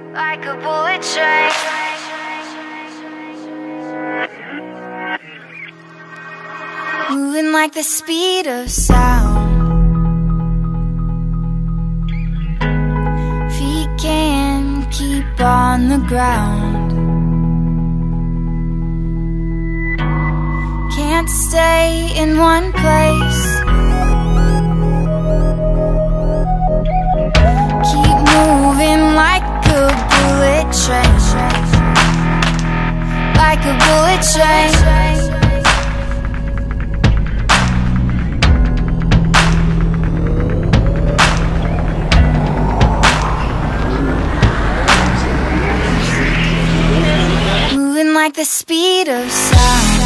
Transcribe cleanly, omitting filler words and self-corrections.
like a bullet train. Moving like the speed of sound. Feet can't keep on the ground. Can't stay in one place. Keep moving like a bullet train. Like a bullet train. Moving like the speed of sound.